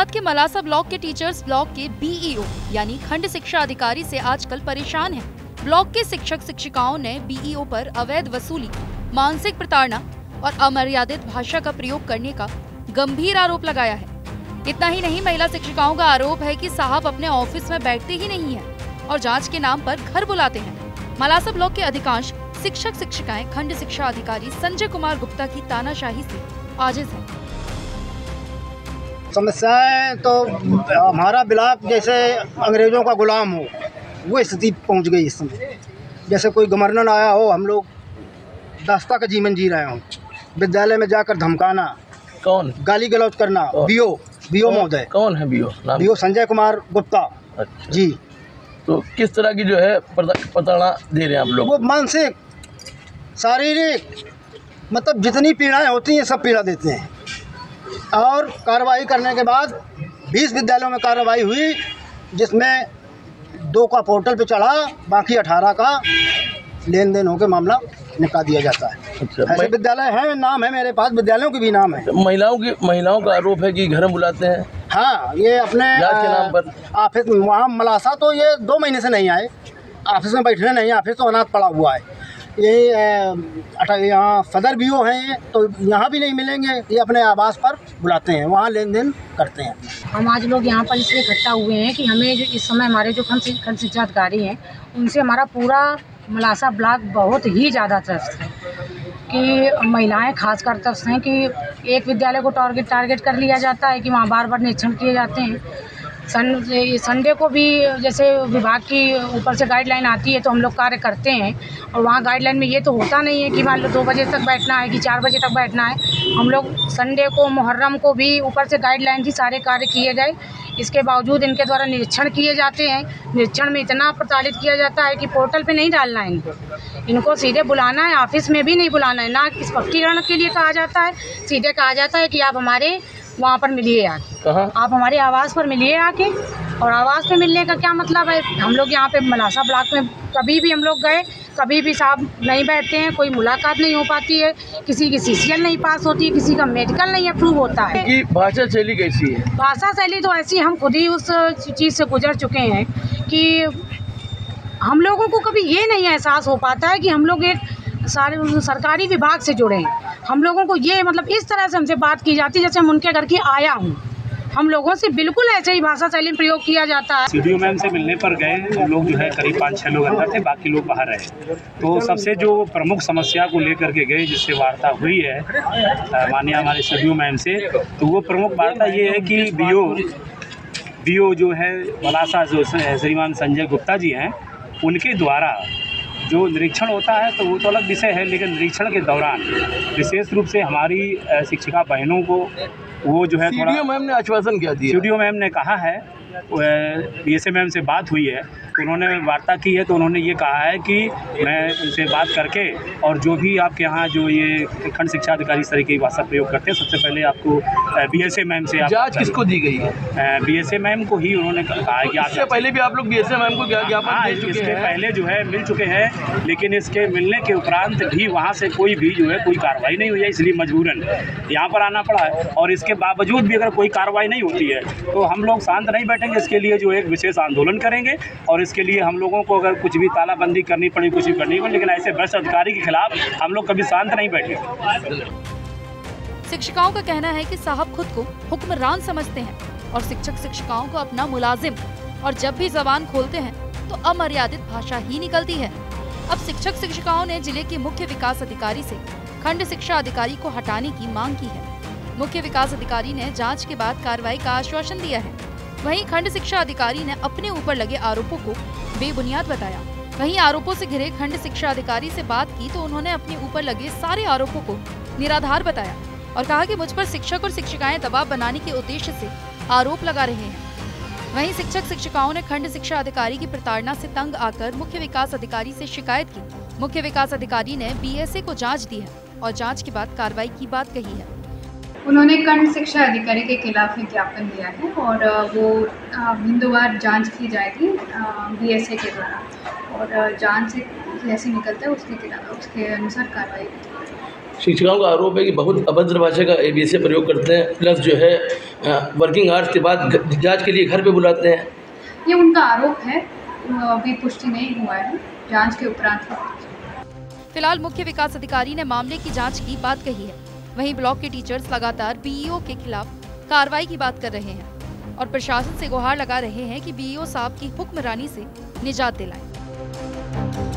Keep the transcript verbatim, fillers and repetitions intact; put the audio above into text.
धनबाद के मलासा ब्लॉक के teachers block के बीईओ यानी खंड शिक्षा अधिकारी से आजकल परेशान हैं। ब्लॉक के शिक्षक शिक्षिकाओं ने बीईओ पर अवैध वसूली, मानसिक प्रताड़ना और अमर्यादित भाषा का प्रयोग करने का गंभीर आरोप लगाया है। इतना ही नहीं, महिला शिक्षिकाओं का आरोप है कि साहब अपने ऑफिस में बैठते ही नहीं हैं और जांच के नाम पर घर बुलाते हैं। मलासा ब्लॉक के अधिकांश शिक्षक शिक्षिकाएं खंड शिक्षा अधिकारी संजय कुमार गुप्ता की तानाशाही से आजिज हैं। समस्याएं तो हमारा ब्लॉक जैसे अंग्रेजों का गुलाम हो, वो स्थिति पहुंच गई इस समय। जैसे कोई गवर्नर आया हो, हम लोग दास्ता का जीवन जी रहे हों। विद्यालय में जाकर धमकाना, कौन गाली गलौज करना, बीओ बीओ महोदय। कौन है बीओ? बीओ संजय कुमार गुप्ता। अच्छा। जी। तो किस तरह की जो है प्रताड़ना दे रहे हैं आप लोग? वो मानसिक, शारीरिक, मतलब जितनी पीड़ाएं होती हैं सब पीड़ा देते हैं। और कार्रवाई करने के बाद बीस विद्यालयों में कार्रवाई हुई, जिसमें दो का पोर्टल पे चढ़ा, बाकी अठारह का लेन देन होकर मामला निपटा दिया जाता है। अच्छा। ऐसे विद्यालय हैं, नाम है मेरे पास, विद्यालयों के भी नाम है। महिलाओं की महिलाओं का आरोप है कि घर में बुलाते हैं। हाँ, ये अपने जांच के नाम पर ऑफिस वहाँ मलासा तो ये दो महीने से नहीं आए, ऑफिस में बैठने नहीं, ऑफिस तो अनाथ पड़ा हुआ है। यही यहाँ सदर बीओ हैं, तो यहाँ भी नहीं मिलेंगे, ये अपने आवास पर बुलाते हैं, वहाँ लेन देन करते हैं। हम आज लोग यहाँ पर इसलिए इकट्ठा हुए हैं कि हमें जो इस समय हमारे जो खंड शिक्षा अधिकारी हैं, उनसे हमारा पूरा मलासा ब्लॉक बहुत ही ज़्यादा त्रस्त है कि महिलाएं खासकर त्रस्त हैं कि एक विद्यालय को टारगेट टारगेट कर लिया जाता है कि वहाँ बार बार निरीक्षण किए जाते हैं। सन संडे को भी जैसे विभाग की ऊपर से गाइडलाइन आती है तो हम लोग कार्य करते हैं, और वहाँ गाइडलाइन में ये तो होता नहीं है कि मान लो दो बजे तक बैठना है कि चार बजे तक बैठना है। हम लोग संडे को, मुहर्रम को भी ऊपर से गाइडलाइन थी सारे कार्य किए गए। इसके बावजूद इनके द्वारा निरीक्षण किए जाते हैं। निरीक्षण में इतना प्रताड़ित किया जाता है कि पोर्टल पे नहीं डालना है इनको, इनको सीधे बुलाना है, ऑफिस में भी नहीं बुलाना है। ना स्पष्टीकरण के लिए कहा जाता है, सीधे कहा जाता है कि आप हमारे वहाँ पर मिलिए आके, कहाँ? आप हमारे आवास पर मिलिए आके। और आवास पे मिलने का क्या मतलब है? हम लोग यहाँ पे मलासा ब्लॉक में कभी भी हम लोग गए, कभी भी साहब नहीं बैठते हैं, कोई मुलाकात नहीं हो पाती है, किसी की सीसीएल नहीं पास होती है, किसी का मेडिकल नहीं अप्रूव होता है। कि भाषा शैली कैसी है? भाषा शैली तो ऐसी, हम खुद ही उस चीज़ से गुजर चुके हैं कि हम लोगों को कभी ये नहीं एहसास हो पाता है कि हम लोग एक सारे सरकारी विभाग से जुड़े हैं। हम लोगों को ये मतलब इस तरह से हमसे बात की जाती है जैसे हम उनके घर की आया हूँ। हम लोगों से बिल्कुल ऐसे ही भाषा शैली प्रयोग किया जाता है। सीडीओ मैम से मिलने पर गए, हम लोग जो है करीब पाँच छः लोग अंदर थे, बाकी लोग बाहर रहे। तो सबसे जो प्रमुख समस्या को लेकर के गए, जिससे वार्ता हुई है माननीय हमारे सीडीओ मैम से, तो वो प्रमुख वार्ता ये है कि बीओ बीओ जो है मलासा जो श्रीमान संजय गुप्ता जी हैं, उनके द्वारा जो निरीक्षण होता है तो वो तो अलग विषय है, लेकिन निरीक्षण के दौरान विशेष रूप से हमारी शिक्षिका बहनों को वो जो है थोड़ा, सीडीओ मैम ने आश्वासन क्या दिया? सीडीओ मैम ने कहा है, बीएसए मैम से बात हुई है तो उन्होंने वार्ता की है, तो उन्होंने ये कहा है कि मैं उनसे बात करके और जो भी आपके यहाँ जो ये खंड शिक्षा अधिकारी इस तरह की भाषा प्रयोग करते हैं, सबसे पहले आपको बीएसए मैम से जांच किसको दी गई है? बीएसए मैम को ही उन्होंने कहा है कि इससे पहले भी आप लोग बीएसए मैम को ज्ञापन दे चुके हैं? पहले जो है मिल चुके हैं, लेकिन इसके मिलने के उपरांत भी वहाँ से कोई भी जो है कोई कार्रवाई नहीं हुई है, इसलिए मजबूरन यहाँ पर आना पड़ा है। और इसके बावजूद भी अगर कोई कार्रवाई नहीं होती है तो हम लोग शांत नहीं बैठेंगे, इसके लिए जो एक विशेष आंदोलन करेंगे। और इसके लिए हम लोगों को अगर कुछ भी तालाबंदी करनी पड़ी, कुछ भी करनी पड़ी, लेकिन ऐसे भ्रष्ट अधिकारी के खिलाफ हम लोग कभी शांत नहीं बैठेंगे। शिक्षिकाओं का कहना है कि साहब खुद को हुक्मरान समझते हैं और शिक्षक शिक्षिकाओं को अपना मुलाजिम, और जब भी जबान खोलते हैं तो अमर्यादित भाषा ही निकलती है। अब शिक्षक शिक्षिकाओं ने जिले के मुख्य विकास अधिकारी से खंड शिक्षा अधिकारी को हटाने की मांग की है। मुख्य विकास अधिकारी ने जांच के बाद कार्रवाई का आश्वासन दिया है। वहीं खंड शिक्षा अधिकारी ने अपने ऊपर लगे आरोपों को बेबुनियाद बताया। वहीं आरोपों से घिरे खंड शिक्षा अधिकारी से बात की तो उन्होंने अपने ऊपर लगे सारे आरोपों को निराधार बताया और कहा कि मुझ पर शिक्षक और शिक्षिकाएं दबाव बनाने के उद्देश्य से आरोप लगा रहे हैं। वहीं शिक्षक शिक्षिकाओं ने खंड शिक्षा अधिकारी की प्रताड़ना से तंग आकर मुख्य विकास अधिकारी से शिकायत की। मुख्य विकास अधिकारी ने बीएसए को जांच दी है और जांच के बाद कार्रवाई की बात कही है। उन्होंने खंड शिक्षा अधिकारी के खिलाफ ज्ञापन दिया है और वो बिंदुवार जांच की जाएगी बीएसए के द्वारा, और जांच से जैसे निकलता है उसके खिलाफ उसके अनुसार कार्रवाई। शिक्षिकाओं का आरोप है कि बहुत अभद्र भाषा का बीएसए प्रयोग करते हैं, प्लस जो है वर्किंग आवर्स के बाद जांच के लिए घर पे बुलाते हैं। ये उनका आरोप है, अभी पुष्टि नहीं हुआ है, जांच के उपरांत। फिलहाल मुख्य विकास अधिकारी ने मामले की जांच की बात कही है। वहीं ब्लॉक के टीचर्स लगातार बीईओ के खिलाफ कार्रवाई की बात कर रहे हैं और प्रशासन से गुहार लगा रहे हैं कि बीईओ साहब की हुक्मरानी से निजात दिलाएं।